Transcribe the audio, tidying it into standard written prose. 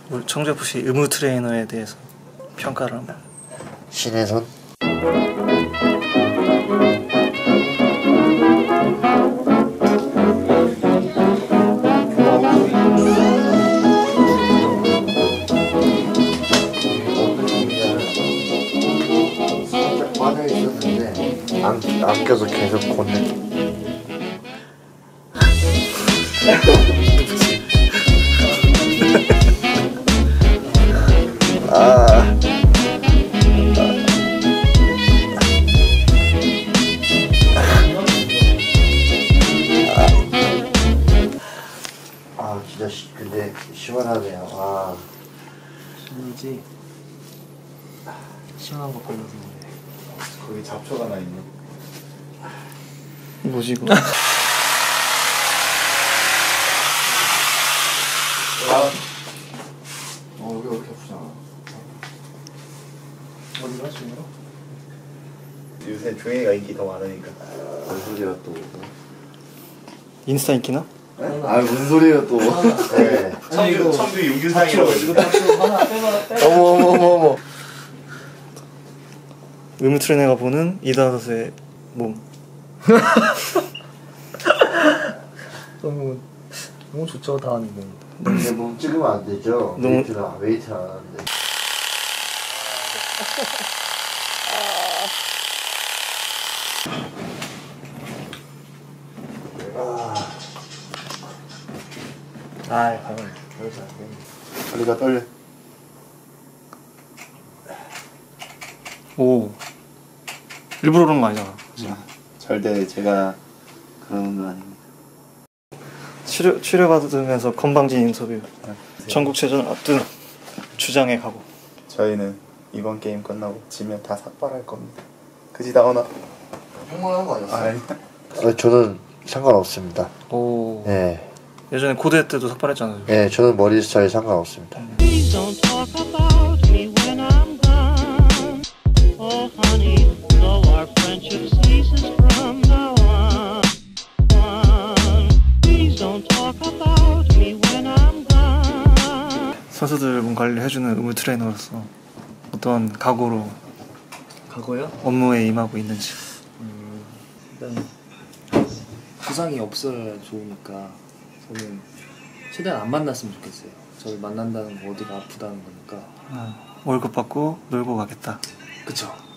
우리 청주FC 의무 트레이너에 대해서 평가를 한번. 신의 손? 안 껴서 계속 걷네. 진짜 근데 시원하네요. 시원하지? 시원한 거 골라서 그래. 거기 잡초가 하나 있네. 뭐지 이거? 여기 왜 이렇게 아프잖아. 어디가 지금? 요새 조용히가 인기 더 많으니까. 뭔 소리야 또? 인스타 인기나? 무슨 소리야 또? 네. 청주 유규상이라고 해가지고. 어머. 의무 트레이너가 보는 이다섯의 몸. 너무 좋죠 다 하는데. 내 몸 찍으면 안 되죠. 너무- 웨이트를 안 하는데. 가만. 다리가 떨려. 오. 일부러 그런 거 아니잖아. 절대 제가 그러는 거 아닙니다. 치료받으면서 건방진 인터뷰. 전국체전 앞둔 주장에 가고. 저희는 이번 게임 끝나고 지면 다 삭발할 겁니다. 그지 나오나? 평범한 거 아니었어요? 아니. 저는 상관없습니다. 오. 네. 예전에 고대 때도 삭발했잖아요. 네, 저는 머리 스타일 상관없습니다. Please don't talk about me when I'm gone. Oh, honey, though our friendship ceases from now on. Please don't talk about me when I'm gone. 선수들 몸 관리를 해주는 의무 트레이너로서 어떤 각오로 과거요? 업무에 임하고 있는지. 일단 부상이 없어야 좋으니까 저는 최대한 안 만났으면 좋겠어요. 저를 만난다는 거 어디가 아프다는 거니까. 월급 받고 놀고 가겠다. 그쵸?